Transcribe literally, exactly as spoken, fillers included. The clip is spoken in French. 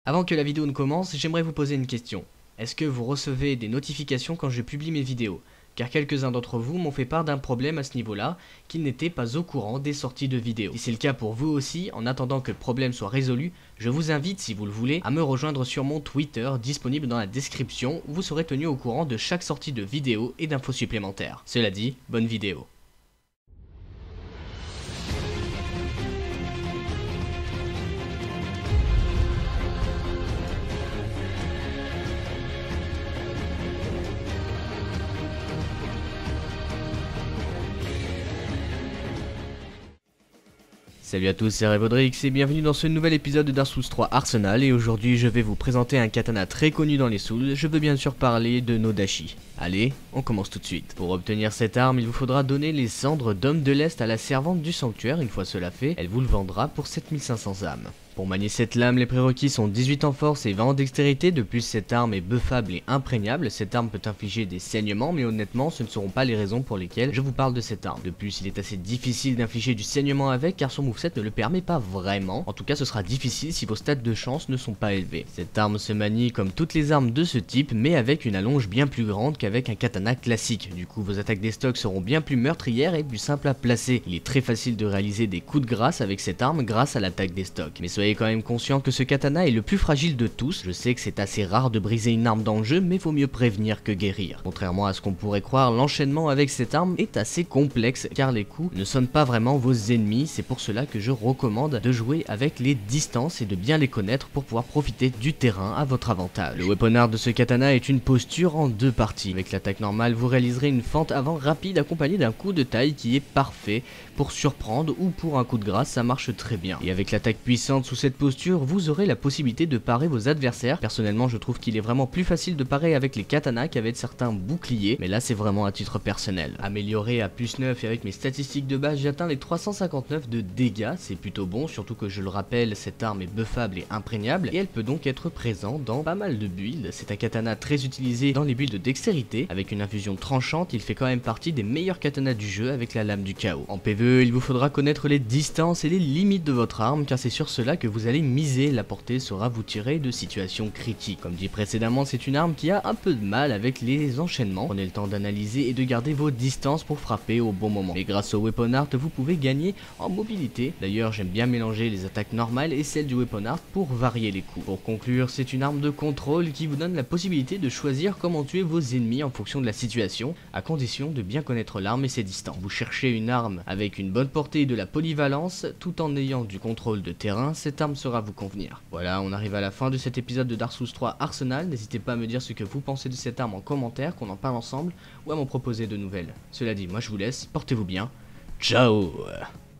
Avant que la vidéo ne commence, j'aimerais vous poser une question. Est-ce que vous recevez des notifications quand je publie mes vidéos? Car quelques-uns d'entre vous m'ont fait part d'un problème à ce niveau-là, qu'ils n'étaient pas au courant des sorties de vidéos. Si c'est le cas pour vous aussi, en attendant que le problème soit résolu, je vous invite, si vous le voulez, à me rejoindre sur mon Twitter, disponible dans la description, où vous serez tenu au courant de chaque sortie de vidéo et d'infos supplémentaires. Cela dit, bonne vidéo. Salut à tous, c'est Revodrix et bienvenue dans ce nouvel épisode de Dark Souls trois Arsenal, et aujourd'hui je vais vous présenter un katana très connu dans les Souls. Je veux bien sûr parler de Nodashi. Allez, on commence tout de suite. Pour obtenir cette arme, il vous faudra donner les cendres d'Homme de l'Est à la servante du sanctuaire. Une fois cela fait, elle vous le vendra pour sept mille cinq cents âmes. Pour manier cette lame, les prérequis sont dix-huit en force et vingt en dextérité. De plus, cette arme est buffable et imprégnable. Cette arme peut infliger des saignements, mais honnêtement, ce ne seront pas les raisons pour lesquelles je vous parle de cette arme. De plus, il est assez difficile d'infliger du saignement avec, car son moveset ne le permet pas vraiment. En tout cas, ce sera difficile si vos stats de chance ne sont pas élevés. Cette arme se manie comme toutes les armes de ce type, mais avec une allonge bien plus grande qu'avec un katana classique. Du coup, vos attaques des stocks seront bien plus meurtrières et plus simples à placer. Il est très facile de réaliser des coups de grâce avec cette arme grâce à l'attaque des stocks. Mais soyez quand même conscient que ce katana est le plus fragile de tous. Je sais que c'est assez rare de briser une arme dans le jeu, mais vaut mieux prévenir que guérir. Contrairement à ce qu'on pourrait croire, l'enchaînement avec cette arme est assez complexe, car les coups ne sonnent pas vraiment vos ennemis. C'est pour cela que je recommande de jouer avec les distances et de bien les connaître pour pouvoir profiter du terrain à votre avantage. Le weapon art de ce katana est une posture en deux parties. Avec l'attaque normale, vous réaliserez une fente avant rapide accompagnée d'un coup de taille qui est parfait pour surprendre, ou pour un coup de grâce, ça marche très bien. Et avec l'attaque puissante sous cette posture, vous aurez la possibilité de parer vos adversaires. Personnellement, je trouve qu'il est vraiment plus facile de parer avec les katanas qu'avec certains boucliers, mais là c'est vraiment à titre personnel. Amélioré à plus neuf et avec mes statistiques de base, j'atteins les trois cent cinquante-neuf de dégâts, c'est plutôt bon, surtout que je le rappelle, cette arme est buffable et imprégnable, et elle peut donc être présente dans pas mal de builds. C'est un katana très utilisé dans les builds de dextérité. Avec une infusion tranchante, il fait quand même partie des meilleurs katanas du jeu avec la lame du chaos. En P V E, il vous faudra connaître les distances et les limites de votre arme, car c'est sur cela que vous allez miser. La portée saura vous tirer de situations critiques. Comme dit précédemment, c'est une arme qui a un peu de mal avec les enchaînements. Prenez le temps d'analyser et de garder vos distances pour frapper au bon moment. Mais grâce au weapon art, vous pouvez gagner en mobilité. D'ailleurs, j'aime bien mélanger les attaques normales et celles du weapon art pour varier les coups. Pour conclure, c'est une arme de contrôle qui vous donne la possibilité de choisir comment tuer vos ennemis en fonction de la situation, à condition de bien connaître l'arme et ses distances. Vous cherchez une arme avec une bonne portée et de la polyvalence, tout en ayant du contrôle de terrain, cette arme sera vous convenir. Voilà, on arrive à la fin de cet épisode de Dark Souls trois Arsenal. N'hésitez pas à me dire ce que vous pensez de cette arme en commentaire, qu'on en parle ensemble, ou à m'en proposer de nouvelles. Cela dit, moi je vous laisse, portez-vous bien, ciao.